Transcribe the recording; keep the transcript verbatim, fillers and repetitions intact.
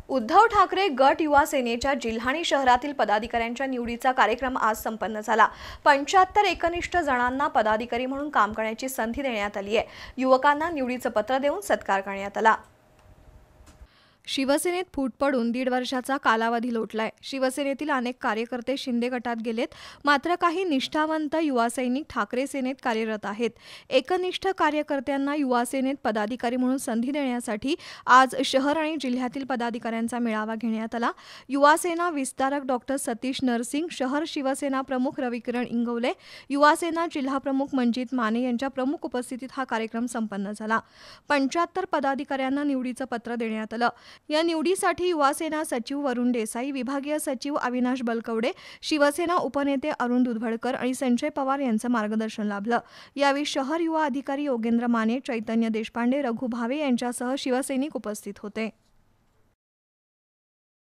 उद्धव ठाकरे गट युवा सेनेच्या जिल्हा आणि शहरातील पदाधिकाऱ्यांच्या निवडीचा कार्यक्रम आज संपन्न झाला। पंच्याहत्तर एकनिष्ठ जणांना पदाधिकारी म्हणून काम करण्याची संधी देण्यात आली आहे। युवकांना निवडीचं पत्र देऊन सत्कार करण्यात आला। शिवसेनेत फूट पडून दीड वर्षाचा कालावधी लोटलाय। शिवसेनेतील अनेक कार्यकर्ते शिंदे गटात गेलेत, मात्र काही निष्ठावंत युवा सैनिक ठाकरे सेनेत कार्यरत आहेत। एकनिष्ठ कार्यकर्त्यांना युवा सेनेत पदाधिकारी म्हणून संधी देण्यासाठी आज शहर आणि जिल्ह्यातील पदाधिकाऱ्यांचा मेळावा घेण्यात आला। युवा सेना विस्तारक डॉक्टर सतीश नरसिंग, शहर शिवसेना प्रमुख रविकिरण इंगवले, युवा सेना जिल्हा प्रमुख मंजित माने यांच्या प्रमुख उपस्थितीत हा कार्यक्रम संपन्न झाला। पंच्याहत्तर पदाधिकाऱ्यांना निवडीचं पत्र देण्यात आलं। या निवडीसाठी युवा सेना सचिव वरुण देसाई, विभागीय सचिव अविनाश बलकवडे, शिवसेना उपनेते अरुण दुधवडकर आणि संजय पवार यांचं मार्गदर्शन लाभलं। यावेळी शहर युवा अधिकारी योगेंद्र माने, चैतन्य देशपांडे, रघु भावे यांच्यासह शिवसैनिक उपस्थित होते।